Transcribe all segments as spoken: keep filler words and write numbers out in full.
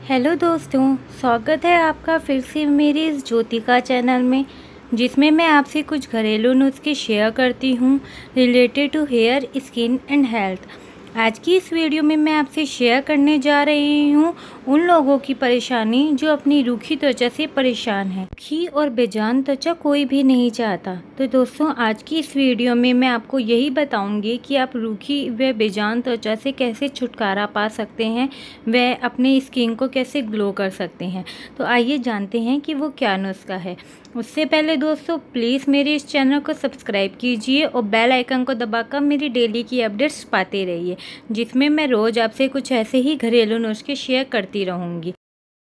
Hello दोस्तों, स्वागत है आपका फिर से मेरे इस ज्योतिका चैनल में, जिसमें मैं आपसे कुछ घरेलू नुस्खे शेयर करती हूँ related to hair, skin and health. आज की इस वीडियो में मैं आपसे शेयर करने जा रही हूँ उन लोगों की परेशानी जो अपनी रूखी त्वचा से परेशान है। रूखी और बेजान त्वचा कोई भी नहीं चाहता। तो दोस्तों, आज की इस वीडियो में मैं आपको यही बताऊंगी कि आप रूखी व बेजान त्वचा से कैसे छुटकारा पा सकते हैं, व अपने स्किन को कैसे ग्लो कर सकते हैं। तो आइए जानते हैं कि वो क्या नुस्खा है। उससे पहले दोस्तों, प्लीज़ मेरे इस चैनल को सब्सक्राइब कीजिए और बेल आइकन को दबाकर मेरी डेली की अपडेट्स पाते रहिए, जिसमें मैं रोज़ आपसे कुछ ऐसे ही घरेलू नुस्खे शेयर करती रहूँगी।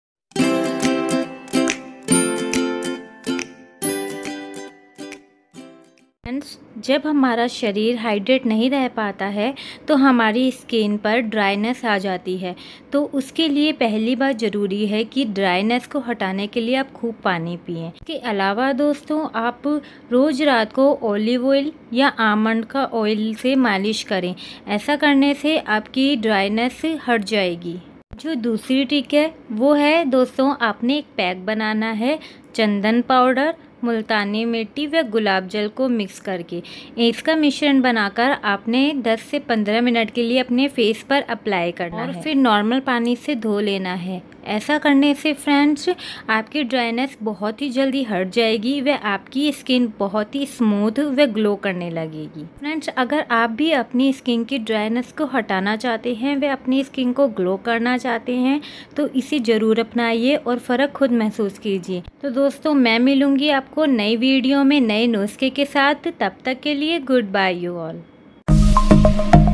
फ्रेंड्स, जब हमारा शरीर हाइड्रेट नहीं रह पाता है तो हमारी स्किन पर ड्राइनेस आ जाती है। तो उसके लिए पहली बात ज़रूरी है कि ड्राइनेस को हटाने के लिए आप खूब पानी पिएं। इसके अलावा दोस्तों, आप रोज़ रात को ऑलिव ऑयल या आमंड का ऑयल से मालिश करें। ऐसा करने से आपकी ड्राइनेस हट जाएगी। जो दूसरी ट्रिक है वो है दोस्तों, आपने एक पैक बनाना है चंदन पाउडर, मुल्तानी मिट्टी व गुलाब जल को मिक्स करके। इसका मिश्रण बनाकर आपने दस से पंद्रह मिनट के लिए अपने फेस पर अप्लाई करना और है। फिर नॉर्मल पानी से धो लेना है। ऐसा करने से फ्रेंड्स, आपकी ड्राइनेस बहुत ही जल्दी हट जाएगी व आपकी स्किन बहुत ही स्मूथ व ग्लो करने लगेगी। फ्रेंड्स, अगर आप भी अपनी स्किन की ड्राइनेस को हटाना चाहते हैं व अपनी स्किन को ग्लो करना चाहते हैं तो इसे ज़रूर अपनाइए और फ़र्क खुद महसूस कीजिए। तो दोस्तों, मैं मिलूँगी आपको नई वीडियो में नए नुस्खे के साथ। तब तक के लिए गुड बाय यू ऑल।